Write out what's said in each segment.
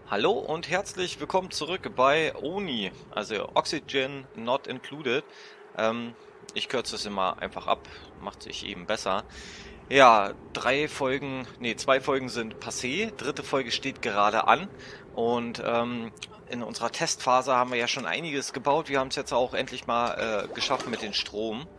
Hallo und herzlich willkommen zurück bei ONI, also Oxygen Not Included. Ähm, Ich kürze es immer einfach ab, macht sich eben besser. Ja, zwei Folgen sind passé, dritte Folge steht gerade an und in unserer Testphase haben wir ja schon einiges gebaut. Wir haben es jetzt auch endlich mal geschafft mit dem Strom.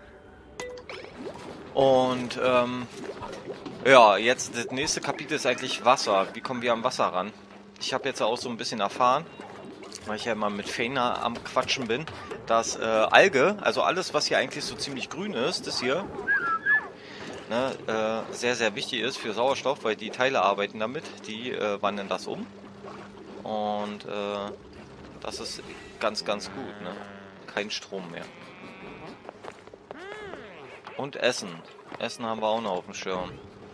Und ja, jetzt das nächste Kapitel ist eigentlich Wasser. Wie kommen wir am Wasser ran? Ich habe jetzt auch so ein bisschen erfahren, weil ich ja immer mit Feina am Quatschen bin, dass Alge, also alles, was hier eigentlich so ziemlich grün ist, das hier, ne, sehr, sehr wichtig ist für Sauerstoff, weil die Teile arbeiten damit, die wandeln das um. Und das ist ganz, ganz gut, ne? Kein Strom mehr. Und Essen. Essen haben wir auch noch auf dem Schirm.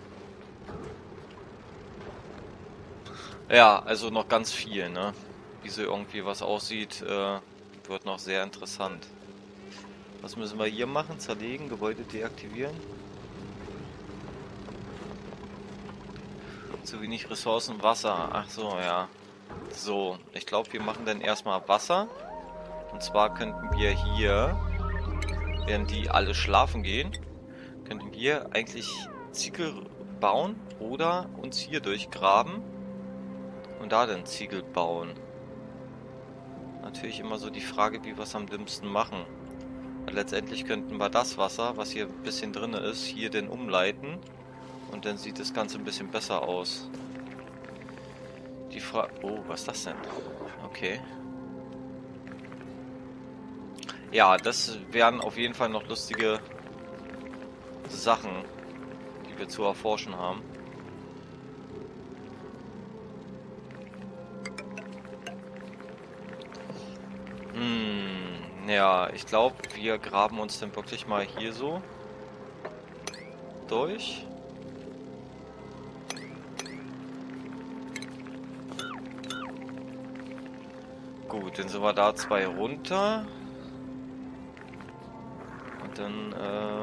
Ja, also noch ganz viel, ne? Wie so irgendwie was aussieht, wird noch sehr interessant. Was müssen wir hier machen? Zerlegen, Gebäude deaktivieren. Zu wenig Ressourcen, Wasser. Ach so, ja. So, ich glaube, wir machen dann erstmal Wasser. Und zwar könnten wir hier, während die alle schlafen gehen, könnten wir eigentlich Ziegel bauen oder uns hier durchgraben und da dann Ziegel bauen. Natürlich immer so die Frage, wie wir es am dümmsten machen. Weil letztendlich könnten wir das Wasser, was hier ein bisschen drin ist, hier dann umleiten. Und dann sieht das Ganze ein bisschen besser aus. Die Frage... Oh, was ist das denn? Okay. Ja, das wären auf jeden Fall noch lustige Sachen, die wir zu erforschen haben. Ja, ich glaube, wir graben uns dann wirklich mal hier so durch. Gut, dann sind wir da zwei runter. Und dann,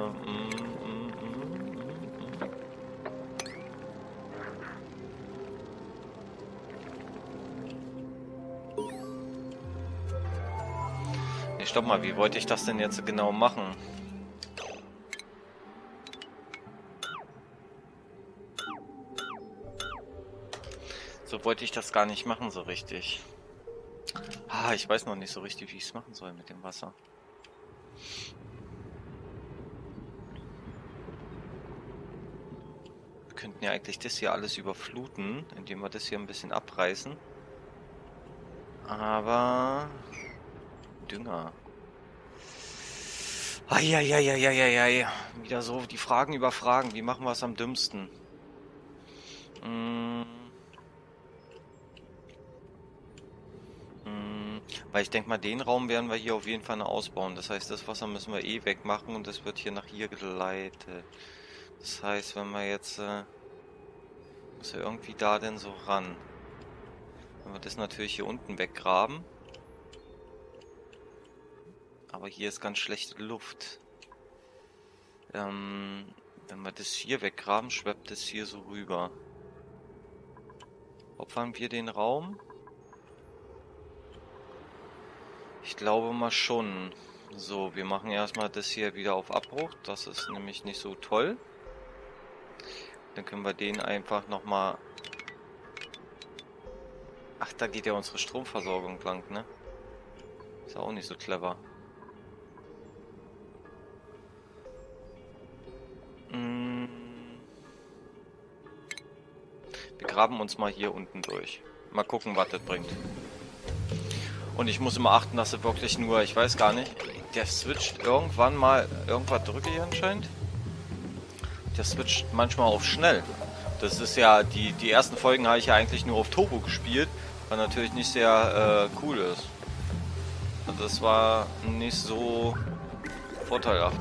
Nee, stopp mal, wie wollte ich das denn jetzt genau machen? So wollte ich das gar nicht machen, so richtig. Ah, ich weiß noch nicht so richtig, wie ich es machen soll mit dem Wasser. Wir könnten ja eigentlich das hier alles überfluten, indem wir das hier ein bisschen abreißen. Aber... Dünger. Eieieiei. Wieder so die Fragen über Fragen. Wie machen wir es am dümmsten? Weil ich denke mal, den Raum werden wir hier auf jeden Fall noch ausbauen. Das heißt, das Wasser müssen wir eh wegmachen und das wird hier nach hier geleitet. Das heißt, wenn wir jetzt... muss er irgendwie da denn so ran. Wenn wir das natürlich hier unten weggraben. Aber hier ist ganz schlechte Luft. Wenn wir das hier weggraben, schwebt es hier so rüber. Opfern wir den Raum? Ich glaube mal schon. So, wir machen erstmal das hier wieder auf Abbruch. Das ist nämlich nicht so toll. Dann können wir den einfach nochmal... Ach, da geht ja unsere Stromversorgung lang, ne? Ist auch nicht so clever. Wir graben uns mal hier unten durch. Mal gucken, was das bringt. Und ich muss immer achten, dass er wirklich nur, ich weiß gar nicht, der switcht irgendwann mal, irgendwas drücke ich anscheinend. Der switcht manchmal auf schnell. Das ist ja, die ersten Folgen habe ich ja eigentlich nur auf Turbo gespielt, was natürlich nicht sehr cool ist. Also das war nicht so vorteilhaft.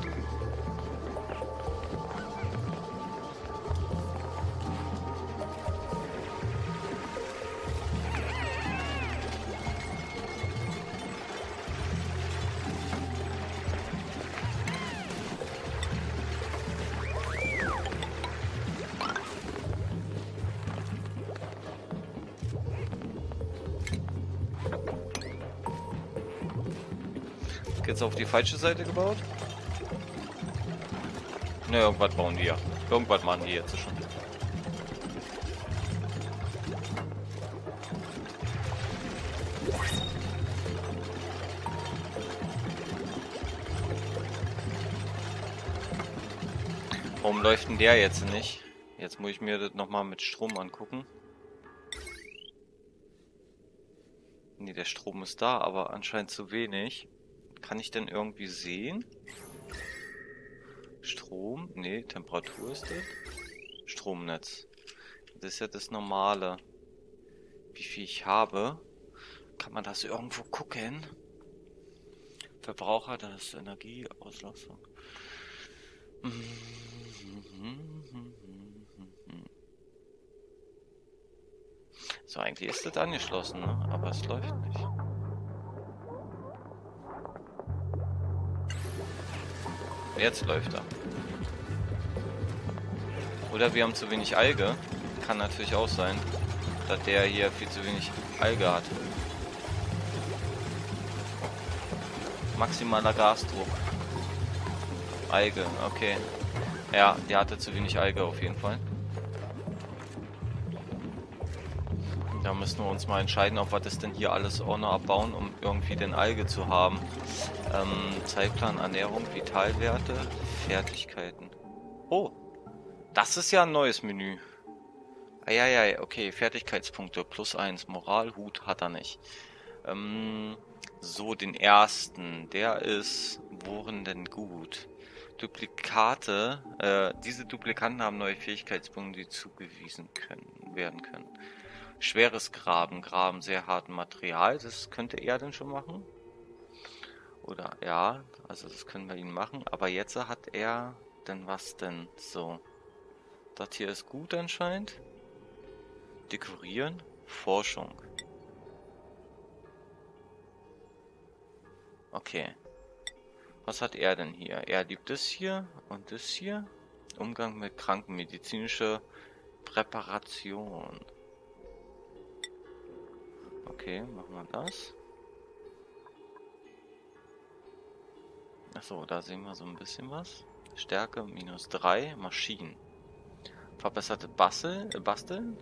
jetzt auf die falsche Seite gebaut? Ne, irgendwas bauen die ja. Irgendwas machen die jetzt schon. Warum läuft denn der jetzt nicht? Jetzt muss ich mir das nochmal mit Strom angucken. Ne, der Strom ist da, aber anscheinend zu wenig. Kann ich denn irgendwie sehen? Strom? Ne, Temperatur ist das. Stromnetz. Das ist ja das Normale. Wie viel ich habe. Kann man das irgendwo gucken? Verbraucher, das ist Energie, Auslastung. So, eigentlich ist das angeschlossen, ne? Aber es läuft nicht. Jetzt läuft er. Oder wir haben zu wenig Alge. Kann natürlich auch sein, dass der hier viel zu wenig Alge hat. Maximaler Gasdruck. Alge, okay. Ja, der hatte zu wenig Alge auf jeden Fall. Da müssen wir uns mal entscheiden, ob wir das denn hier alles auch noch abbauen, um irgendwie den Alge zu haben. Zeitplan, Ernährung, Vitalwerte, Fertigkeiten. Oh, das ist ja ein neues Menü. Eieiei, okay, Fertigkeitspunkte, +1. Moral, Hut hat er nicht. So, den ersten, der ist, worin denn gut? Duplikate, diese Duplikanten haben neue Fähigkeitspunkte, die zugewiesen werden können. Schweres Graben, Graben sehr harten Material, das könnte er denn schon machen. Oder, ja, also das können wir ihn machen, aber jetzt hat er, denn was denn? So, das hier ist gut anscheinend. Dekorieren, Forschung. Okay. Was hat er denn hier? Er liebt das hier und das hier. Umgang mit Kranken, medizinische Präparation. Okay, machen wir das. Achso, da sehen wir so ein bisschen was. Stärke -3, Maschinen. Verbesserte Basteln.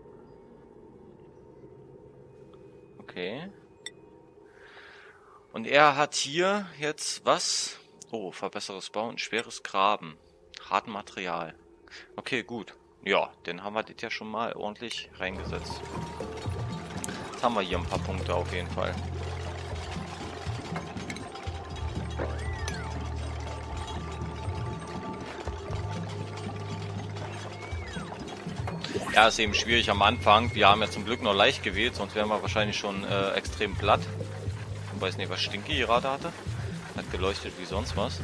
Okay. Und er hat hier jetzt was? Oh, verbessertes Bauen, schweres Graben, harten Material. Okay, gut. Ja, den haben wir das ja schon mal ordentlich reingesetzt. Jetzt haben wir hier ein paar Punkte auf jeden Fall. Ja, ist eben schwierig am Anfang. Wir haben ja zum Glück noch leicht gewählt, sonst wären wir wahrscheinlich schon extrem platt. Ich weiß nicht, was Stinky gerade hatte. Hat geleuchtet wie sonst was.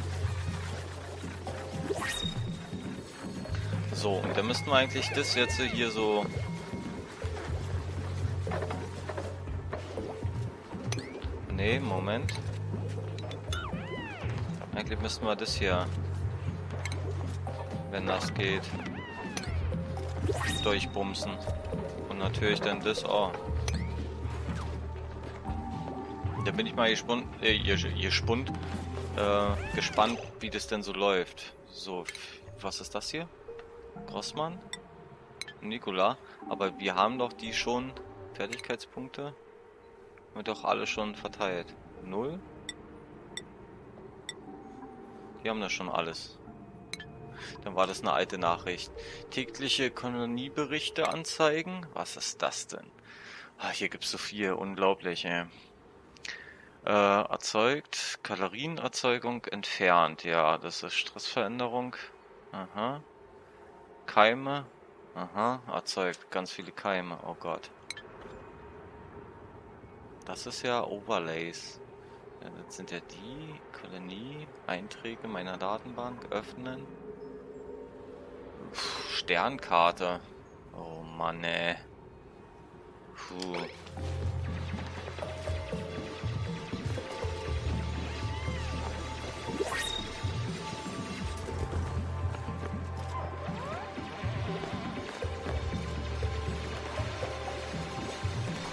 So, und dann müssten wir eigentlich das jetzt hier so... Nee, Moment. Eigentlich müssten wir das hier, wenn das geht, durchbumsen. Und natürlich dann das auch. Da bin ich mal gespannt, wie das denn so läuft. So, was ist das hier? Grossmann? Nikola. Aber wir haben doch die schon, Fertigkeitspunkte, wird doch alle schon verteilt. 0? Die haben das schon alles. Dann war das eine alte Nachricht. Tägliche Kolonieberichte anzeigen? Was ist das denn? Ah, hier gibt es so viel, unglaublich, ey. Erzeugt, Kalorienerzeugung entfernt, ja, das ist Stressveränderung, aha, Keime, aha, erzeugt ganz viele Keime, oh Gott. Das ist ja Overlays, ja, das sind ja die Kolonie, Einträge meiner Datenbank, öffnen, Sternkarte, oh Mann, ey. Puh.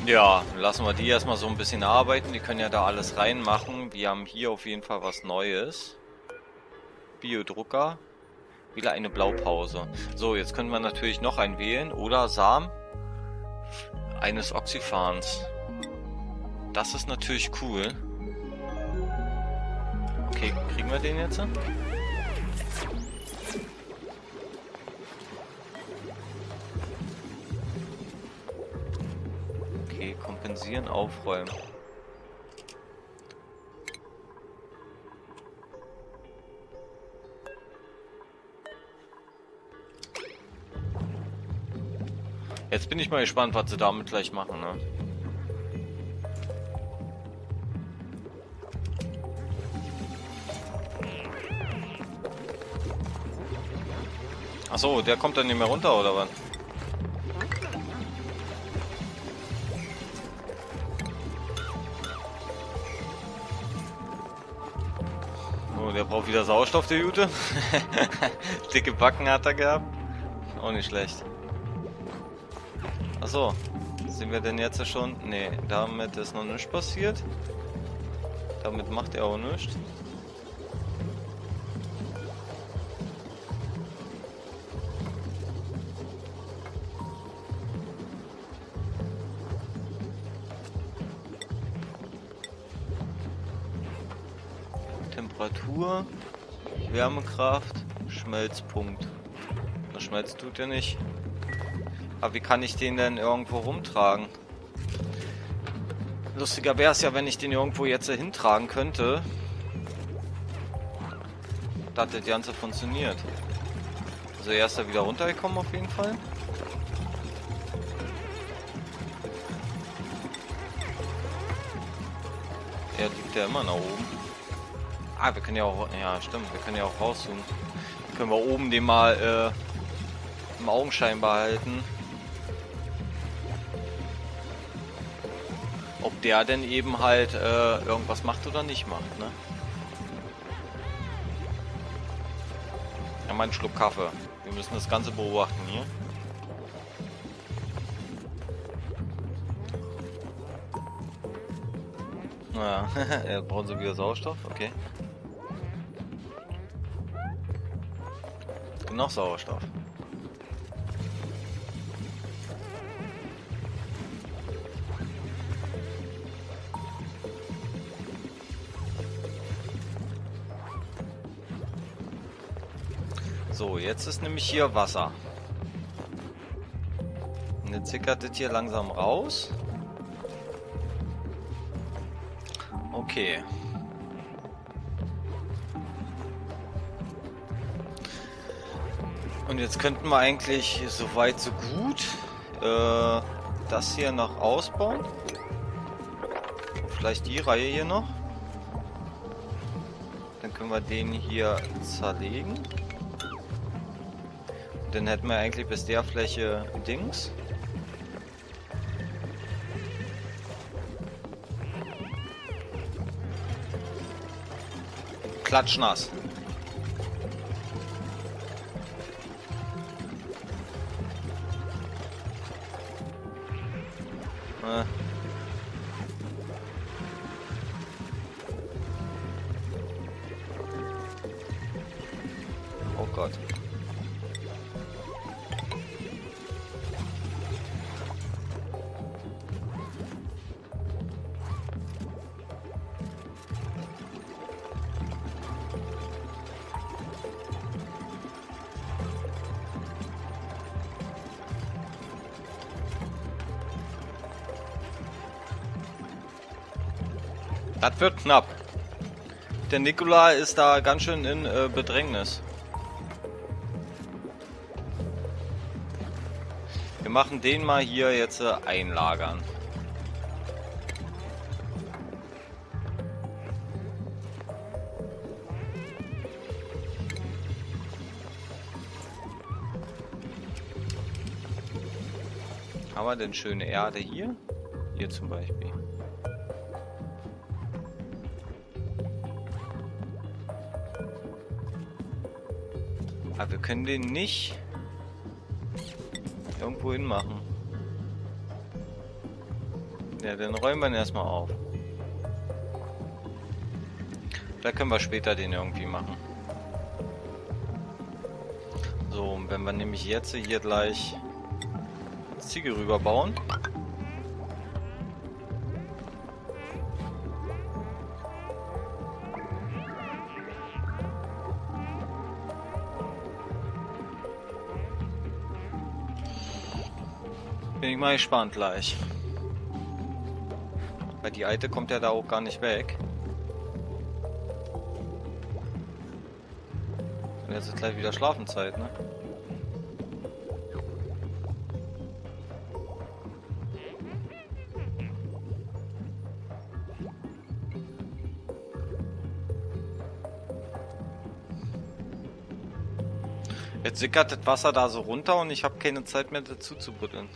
Ja, lassen wir die erstmal so ein bisschen arbeiten. Die können ja da alles reinmachen. Wir haben hier auf jeden Fall was Neues. Biodrucker. Wieder eine Blaupause. So, jetzt können wir natürlich noch einen wählen. Oder Samen eines Oxyphans. Das ist natürlich cool. Okay, kriegen wir den jetzt? Okay, kompensieren, aufräumen. Jetzt bin ich mal gespannt, was sie damit gleich machen, ne? Achso, der kommt dann nicht mehr runter, oder was? Oh, der braucht wieder Sauerstoff, der Jute. Dicke Backen hat er gehabt. Auch nicht schlecht. Achso, sind wir denn jetzt schon? Ne, damit ist noch nichts passiert. Damit macht er auch nichts. Temperatur, Wärmekraft, Schmelzpunkt. Das Schmelz tut er nicht. Aber wie kann ich den denn irgendwo rumtragen? Lustiger wäre es ja, wenn ich den irgendwo jetzt hintragen könnte. Dass das Ganze funktioniert. Also er ist da wieder runtergekommen auf jeden Fall. Er liegt ja immer nach oben. Ah, wir können ja auch... Ja, stimmt. Wir können ja auch rauszoomen. Können wir oben den mal im Augenschein behalten. Ob der denn eben halt irgendwas macht oder nicht macht, ne? Ja, mal einen Schluck Kaffee. Wir müssen das Ganze beobachten hier. Naja, ja, brauchen sie wieder Sauerstoff, okay. Noch Sauerstoff. So, jetzt ist nämlich hier Wasser. Und jetzt sickert das hier langsam raus. Okay. Und jetzt könnten wir eigentlich so weit so gut das hier noch ausbauen. Vielleicht die Reihe hier noch. Dann können wir den hier zerlegen. Dann hätten wir eigentlich bis der Fläche Dings. Klatschnass. Oh Gott. Das wird knapp. Der Nikola ist da ganz schön in Bedrängnis. Wir machen den mal hier jetzt einlagern. Haben wir denn schöne Erde hier? Hier zum Beispiel. Aber wir können den nicht irgendwo hin machen. Ja, dann räumen wir ihn erstmal auf. Vielleicht können wir später den irgendwie machen. So, und wenn wir nämlich jetzt hier gleich Ziegel rüberbauen. Bin ich mal gespannt gleich. Weil die Alte kommt ja da auch gar nicht weg. Und jetzt ist gleich wieder Schlafenszeit, ne? Jetzt sickert das Wasser da so runter und ich habe keine Zeit mehr dazu zu buddeln.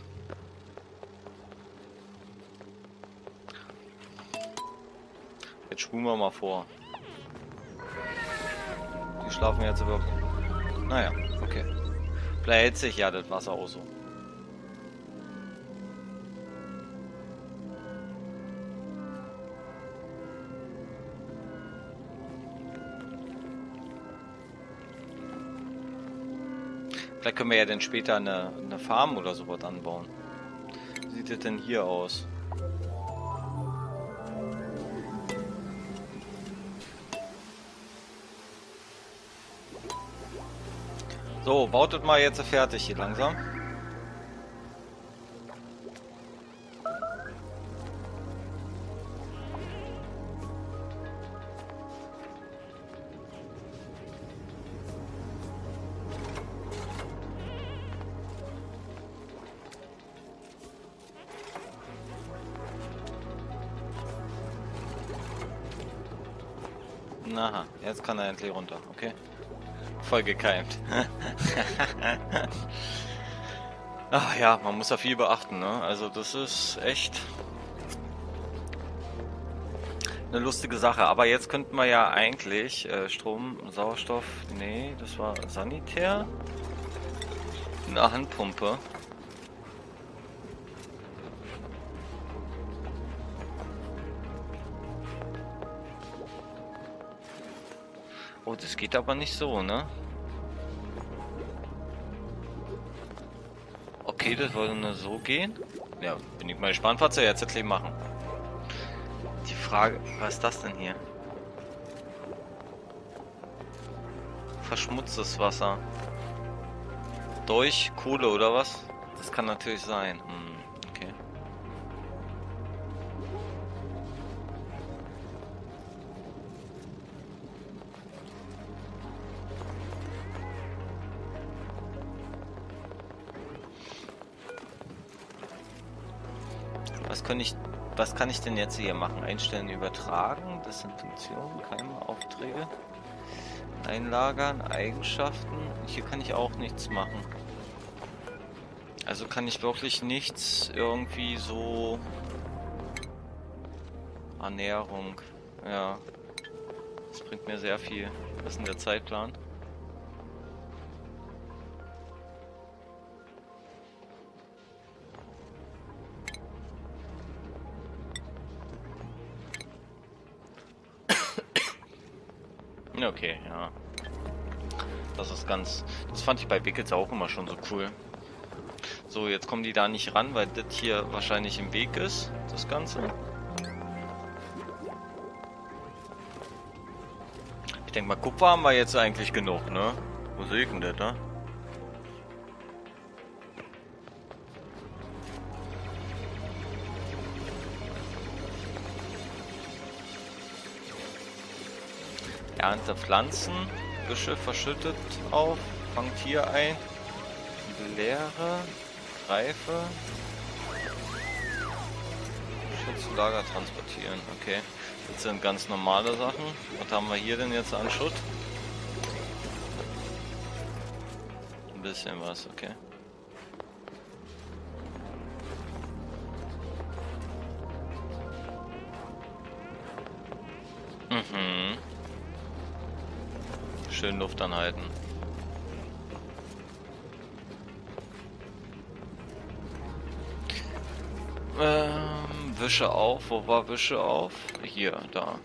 Jetzt spulen wir mal vor. Die schlafen jetzt überhaupt. Naja, okay. Vielleicht hält sich ja das Wasser auch so. Vielleicht können wir ja dann später eine Farm oder sowas anbauen. Wie sieht das denn hier aus? So, baut das mal jetzt fertig hier langsam. Aha, jetzt kann er endlich runter, okay. Voll gekeimt. Ach ja, man muss da viel beachten, ne? Also das ist echt eine lustige Sache. Aber jetzt könnten wir ja eigentlich Strom, Sauerstoff, nee, das war Sanitär. Eine Handpumpe. Oh, das geht aber nicht so, ne? Okay, das wollte nur so gehen. Ja, bin ich mal gespannt, was sie jetzt endlich machen. Die Frage, was ist das denn hier? Verschmutztes Wasser. Durch Kohle oder was? Das kann natürlich sein. Okay. Was kann ich denn jetzt hier machen? Einstellen, übertragen, Desinfektion, Keime, Aufträge, einlagern, Eigenschaften. Hier kann ich auch nichts machen. Also kann ich wirklich nichts irgendwie so... Ernährung. Ja. Das bringt mir sehr viel. Was ist denn der Zeitplan? Okay, ja. Das ist ganz... Das fand ich bei Wickets auch immer schon so cool. So, jetzt kommen die da nicht ran, weil das hier wahrscheinlich im Weg ist, das Ganze. Ich denke mal, Kupfer haben wir jetzt eigentlich genug, ne? Wo sehe ich denn das, ne? Ernte Pflanzen, Büsche verschüttet auf, fangt hier ein, leere, Reife, Schutzlager transportieren, okay. Das sind ganz normale Sachen. Was haben wir hier denn jetzt an Schutt? Ein bisschen was, okay. Mhm. Schön Luft anhalten. Wische auf. Wo war Wische auf? Hier, da.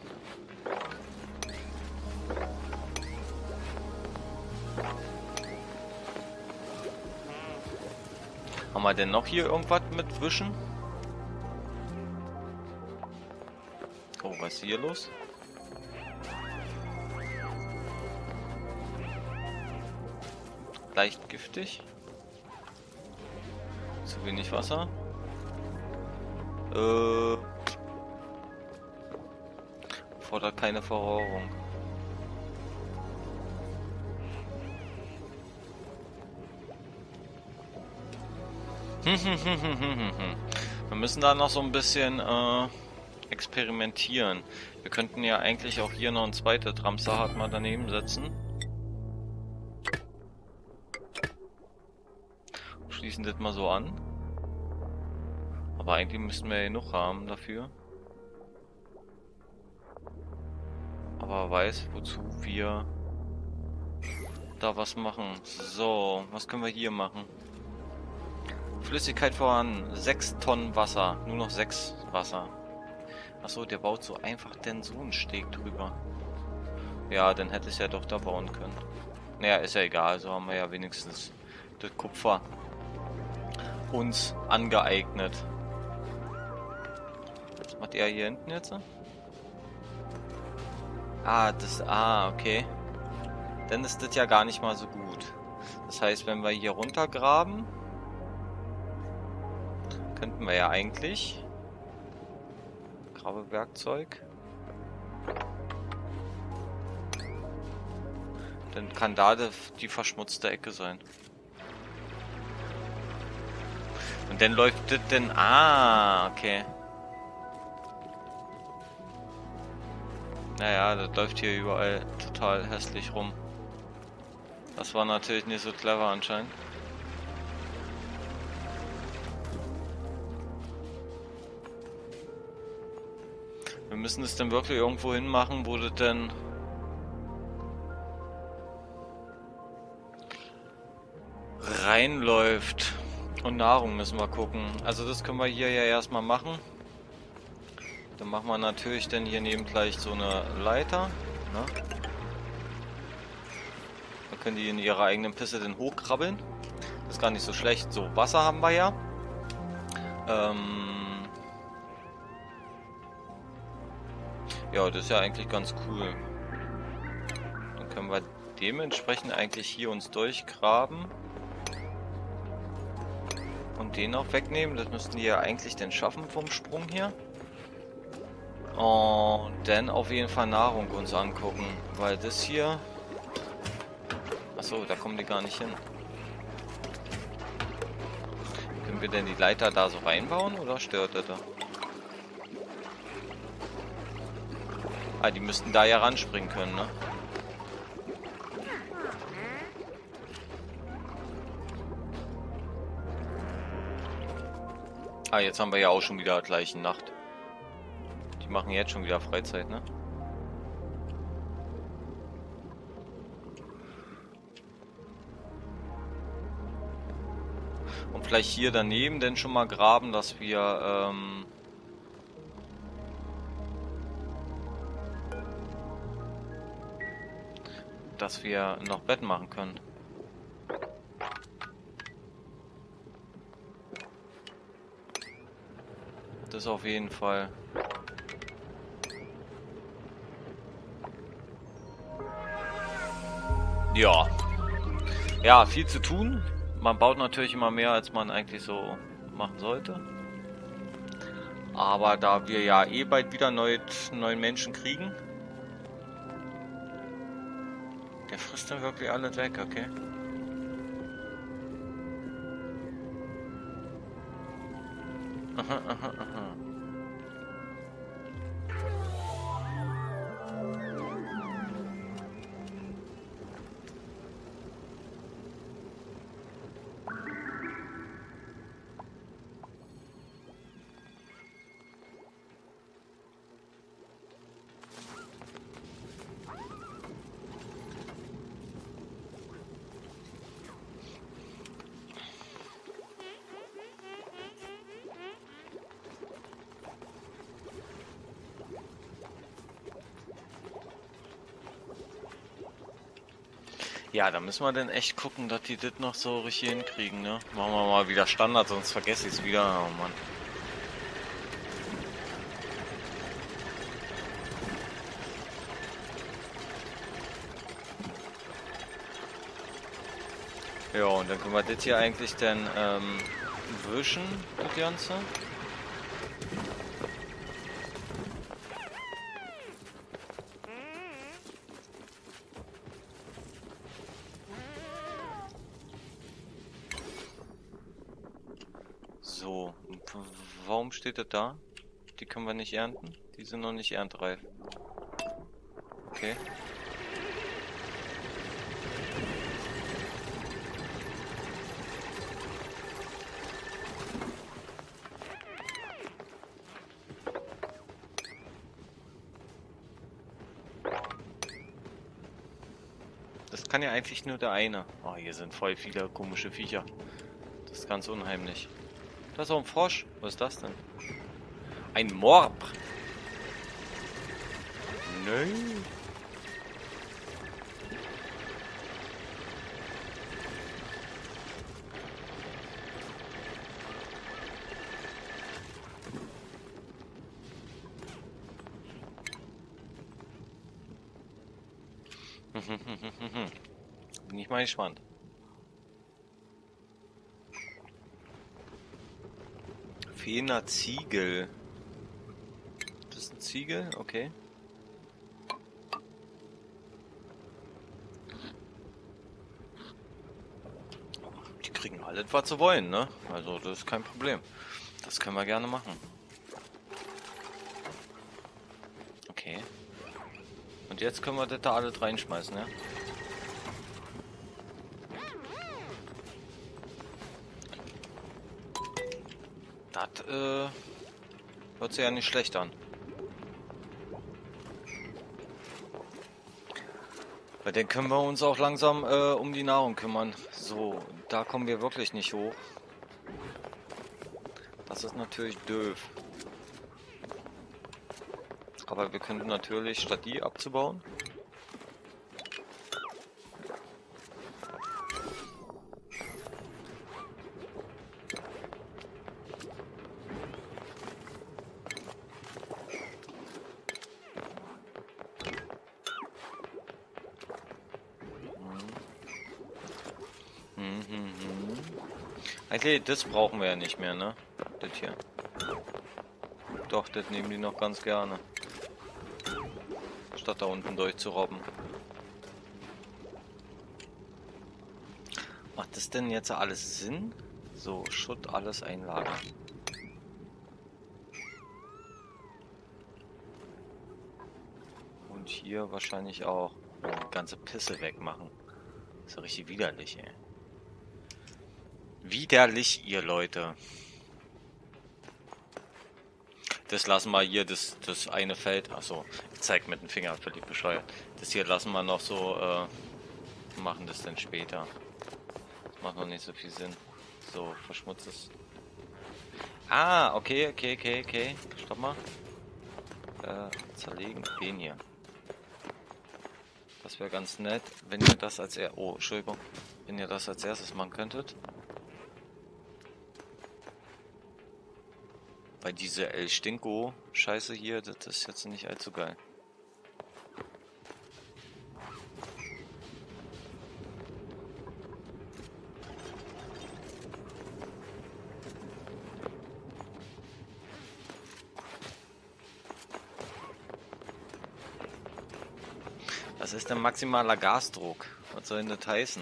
Haben wir denn noch hier irgendwas mit Wischen? Oh, was ist hier los? Leicht giftig. Zu wenig Wasser. Fordert keine Verrohrung. Wir müssen da noch so ein bisschen experimentieren. Wir könnten ja eigentlich auch hier noch ein zweites Ramsarrad mal daneben setzen. Schließen das mal so an. Aber eigentlich müssten wir ja genug haben dafür. Aber weiß, wozu wir da was machen. So, was können wir hier machen? Flüssigkeit vorhanden, 6 Tonnen Wasser, nur noch 6 Wasser. Achso, der baut so einfach denn so einen Steg drüber. Ja, dann hätte es ja doch da bauen können. Naja, ist ja egal, so haben wir ja wenigstens das Kupfer uns angeeignet. Was macht er hier hinten jetzt? Okay. Dann ist das ja gar nicht mal so gut. Das heißt, wenn wir hier runtergraben, könnten wir ja eigentlich Grabewerkzeug. Dann kann da die verschmutzte Ecke sein. Und dann läuft das denn... okay. Naja, das läuft hier überall total hässlich rum. Das war natürlich nicht so clever anscheinend. Wir müssen es dann wirklich irgendwo hin machen, wo das denn reinläuft. Und Nahrung müssen wir gucken. Also das können wir hier ja erstmal machen. Dann machen wir natürlich dann hier neben gleich so eine Leiter. Ne? Dann können die in ihrer eigenen Pisse dann hochkrabbeln. Das ist gar nicht so schlecht. So, Wasser haben wir ja. Ja, das ist ja eigentlich ganz cool. Dann können wir dementsprechend eigentlich hier uns durchgraben. Und den auch wegnehmen. Das müssten die ja eigentlich dann schaffen vom Sprung hier. Und dann auf jeden Fall Nahrung uns angucken. Weil das hier... Achso, da kommen die gar nicht hin. Können wir denn die Leiter da so reinbauen oder stört das da? Die müssten da ja ranspringen können, ne? Jetzt haben wir ja auch schon wieder gleich Nacht. Die machen jetzt schon wieder Freizeit, ne? Und vielleicht hier daneben denn schon mal graben, dass wir noch Betten machen können. Das auf jeden Fall. Ja. Ja, viel zu tun. Man baut natürlich immer mehr, als man eigentlich so machen sollte. Aber da wir ja eh bald wieder neuen Menschen kriegen. Der frisst dann wirklich alles weg, okay? Aha, aha, aha. Ja, da müssen wir dann echt gucken, dass die das noch so richtig hinkriegen, ne? Machen wir mal wieder Standard, sonst vergesse ich es wieder. Oh Mann. Ja, und dann können wir das hier eigentlich dann wischen, das Ganze. So, warum steht das da? Die können wir nicht ernten? Die sind noch nicht erntereif. Okay. Das kann ja eigentlich nur der eine. Oh, hier sind voll viele komische Viecher. Das ist ganz unheimlich. Da ist auch ein Frosch. Was ist das denn? Ein Morb. Nein. Bin ich mal gespannt. Fener Ziegel. Das ist ein Ziegel? Okay. Die kriegen alles, was sie wollen, ne? Also das ist kein Problem. Das können wir gerne machen. Okay. Und jetzt können wir das da alles reinschmeißen, ja? Das hört sich ja nicht schlecht an. Bei denen können wir uns auch langsam um die Nahrung kümmern. So, da kommen wir wirklich nicht hoch. Das ist natürlich doof. Aber wir könnten natürlich, statt die abzubauen, eigentlich, das brauchen wir ja nicht mehr, ne? Das hier. Doch, das nehmen die noch ganz gerne. Statt da unten durchzurobben. Macht das denn jetzt alles Sinn? So, Schutt, alles einlagern. Und hier wahrscheinlich auch die ganze Pisse wegmachen. Das ist ja richtig widerlich, ey. Widerlich, ihr Leute. Das lassen wir hier, das eine Feld. Achso, ich zeig mit dem Finger, völlig bescheuert. Das hier lassen wir noch so, machen das dann später. Das macht noch nicht so viel Sinn. So, verschmutztes. Ah, okay. Stopp mal. Zerlegen. Den hier. Das wäre ganz nett, wenn ihr das als Oh, Entschuldigung. Wenn ihr das als erstes machen könntet. Weil diese El Stinko Scheiße hier, das ist jetzt nicht allzu geil. Das ist der maximaler Gasdruck. Was soll denn das heißen?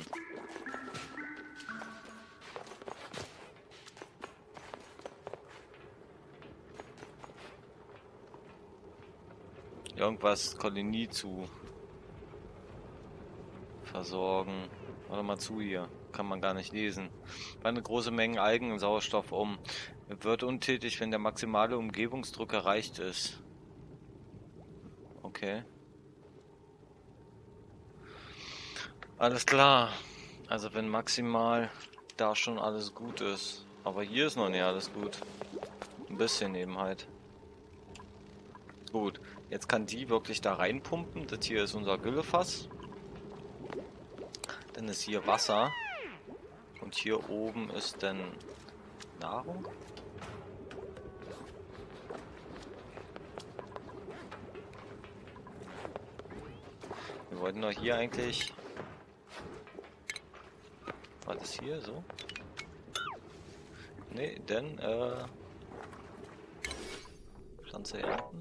Irgendwas Kolonie zu versorgen. Warte mal zu hier. Kann man gar nicht lesen. Bei eine große Menge Algen und Sauerstoff um. Wird untätig, wenn der maximale Umgebungsdruck erreicht ist. Okay. Alles klar. Also wenn maximal da schon alles gut ist. Aber hier ist noch nicht alles gut. Ein bisschen eben halt. Gut. Jetzt kann die wirklich da reinpumpen. Das hier ist unser Güllefass. Dann ist hier Wasser. Und hier oben ist dann Nahrung. Wir wollten doch hier eigentlich... War das hier so? Nee, denn Pflanze ernten.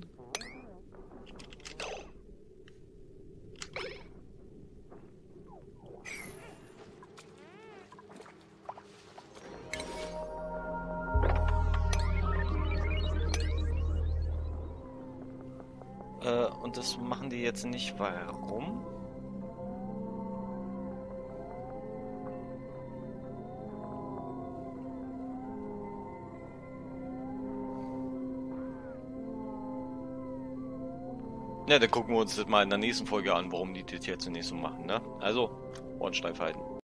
Und das machen die jetzt nicht, warum? Ja, dann gucken wir uns das mal in der nächsten Folge an, warum die das jetzt nicht so machen, ne? Also, Ohren steif halten.